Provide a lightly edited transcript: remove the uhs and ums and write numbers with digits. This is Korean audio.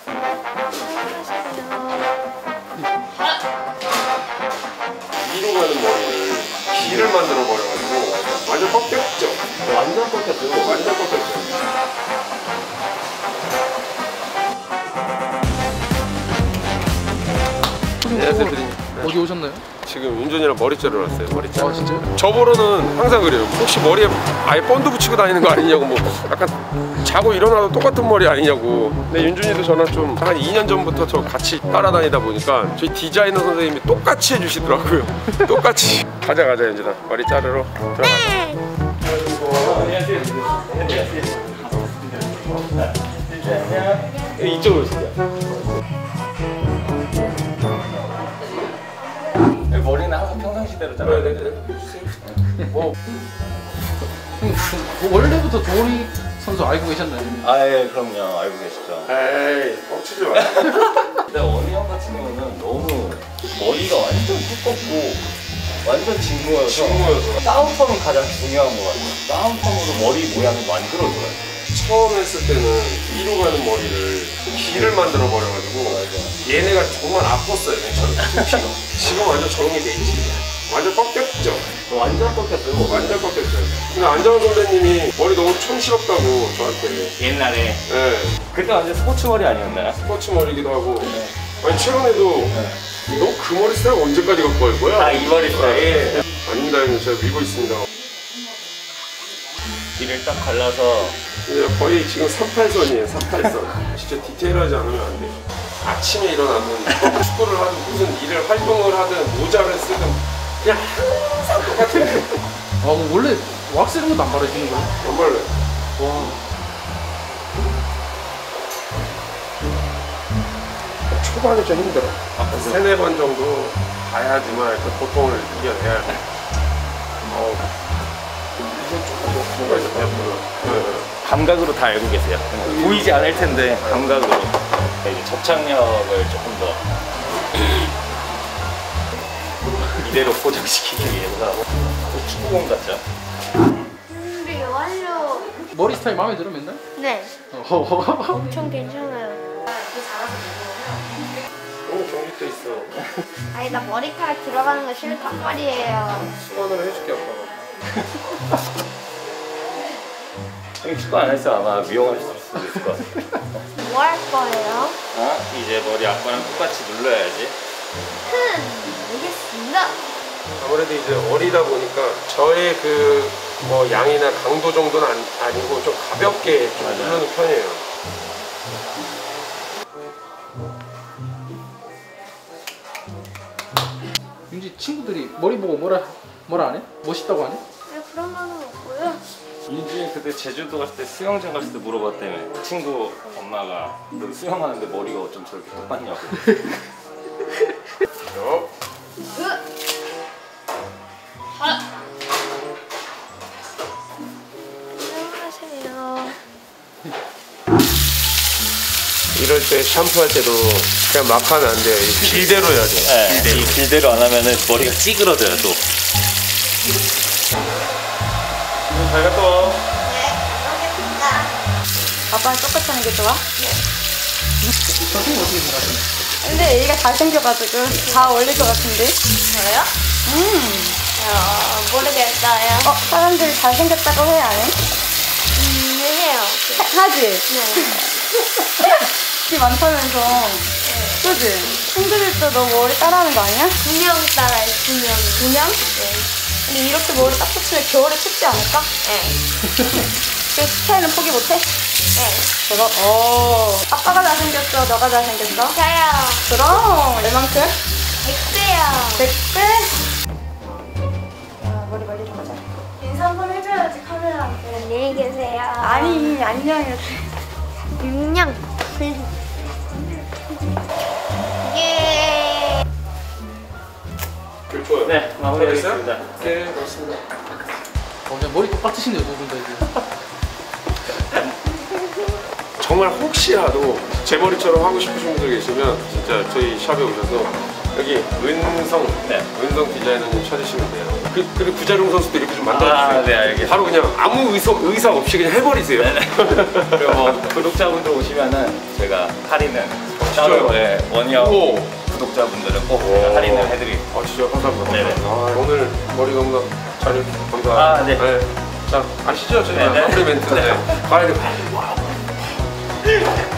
위로 가는 머리를 길을 만들어 버려가지고 완전 꺾였죠. 완전 꺾였어요. 완전 꺾였죠. 안녕하세요, 대리님. 어디 오셨나요? 지금 윤준이랑 머리 자르러 왔어요. 머리 자르러. 아 진짜요? 저보로는 항상 그래요. 혹시 머리에 아예 본드 붙이고 다니는 거 아니냐고, 뭐 약간 자고 일어나도 똑같은 머리 아니냐고. 근데 윤준이도 저랑 좀 한 2년 전부터 저 같이 따라다니다 보니까 저희 디자이너 선생님이 똑같이 해주시더라고요. 똑같이. 가자 윤준아, 머리 자르러 들어가자. 안녕하세요. 안녕하세요. 이쪽으로 오시죠. 머리는 항상 평상시대로 잘라야 돼. 뭐 원래부터 조리 선수 알고 계셨나요? 아, 예, 그럼요. 알고 계시죠. 에이, 뻥치지 마. 근데 원희 형 같은 경우는 너무 머리가 완전 두껍고 완전 직무여서 다운펌이 가장 중요한 것 같아요. 다운펌으로 머리 모양을 만들어줘요. 처음 했을 때는 위로 가는 머리를 길을 만들어 버려가지고 얘네가 정말 아팠어요, 맨 처음에. 두피가. 지금 완전 적응이 돼 있지. 완전 꺾였죠. 완전 꺾였어요. 완전 꺾였어요. 근데 안정환 선배님이 머리 너무 촌스럽다고 저한테. 옛날에. 네. 그때 완전 스포츠 머리 아니었나요? 스포츠 머리기도 하고. 아니 최근에도 너 그 머리 스타일 언제까지 갖고 갈 거야? 아, 이 머리 스타일? 아닙니다, 형님. 제가 밀고 있습니다. 길을 딱 갈라서 이제 거의 지금 38선이에요, 38선. 진짜 디테일하지 않으면 안 돼요. 아침에 일어나면 축구를 하든 무슨 일을 활동을 하든 모자를 쓰든 그냥 항상 똑같아요. 아 뭐 원래 왁스 이런 것도 안 바르시는 거예요? 정말로. 와. 초반에 좀 힘들어. 세네 번 정도 가야지만 그 고통을 이겨내야 돼. 이게 조금 수가 있었대요. 감각으로 다 알고 계세요. 보이지 않을 텐데 감각으로 이제 접착력을 조금 더 이대로 포장시키기 위해서 축구공 같죠? 준비 완료. 머리 스타일 마음에 들어 맨날? 네, 어. 엄청 괜찮아요. 너무 정립돼 있어. 아니 나 머리카락 들어가는 거 싫단 말이에요. 수건으로 해줄게, 아빠가. 형이 축구 안 했어 아마 미용할 수도 있을 것 같아. 뭐 할 거예요? 이제 머리 아빠랑 똑같이 눌러야지. 알겠습니다. 아무래도 이제 어리다 보니까 저의 그 뭐 양이나 강도 정도는 아니고 좀 가볍게 좀 누르는 편이에요. 윤지 친구들이 머리 보고 뭐라 안 해? 멋있다고 안 해? 왜 그런 말은 없고요. 윤준이 그때 제주도 갔을 때 수영장 갔을 때 물어봤다며. 친구 엄마가 너 수영하는데 머리가 어쩜 저렇게 똑같냐고. 안녕하세요. 이럴 때 샴푸할 때도 그냥 막 하면 안 돼요. 길대로 해야 돼요. 네, 이 길대로 안 하면은 머리가 찌그러져요 또. 잘 갔다 와. 네, 알겠습니다. 아빠는 똑같이 하는 게 좋아? 선생님 어떻게 생각하세요? 근데 얘가 잘생겨가지고 다 어울릴 것 같은데? 저요? 모르겠어요. 사람들이 잘생겼다고 해, 안 해? 해요. 하지? 네. 인기 많다면서. 그지? 친구들도 너 머리 따라하는 거 아니야? 2명 따라요, 2명. 2명? 네. 근데 이렇게 머리 딱 붙이면 겨울에 춥지 않을까? 네. 그 스타일은 포기 못해? 네. 그럼, 아빠가 잘생겼어? 너가 잘생겼어? 저요. 그럼, 얼만큼? 100대요. 100배? 머리 말리러 가자. 인사 한번 해줘야지, 카메라한테. 안녕히 계세요. 아니, 안녕, 이렇게. 안녕. 예. 좋아요. 네, 마무리하겠습니다. 네, 그렇습니다. 그냥 머리 똑같으신데요, 두 분 다 이제. 정말 혹시라도 제 머리처럼 하고 싶으신 분들 계시면 진짜 저희 샵에 오셔서 여기 은성 네. 은성 디자이너님 찾으시면 돼요. 그리고 구자룡 선수도 이렇게 좀 만들어주세요. 네, 알겠습니다. 바로 그냥 아무 의사 없이 그냥 해버리세요. 그리고 뭐 구독자분들 오시면은 제가 할인은 따로 원희형 오. 구독자분들은 꼭 제가 할인을 해드리겠습니다. 아 진짜 감사합니다. 네네. 아, 오늘 머리 너무나 잘 감사합니다. 아, 네. 자 아시죠? 저희가 네네. 마무리 멘트. 네. 가야 돼.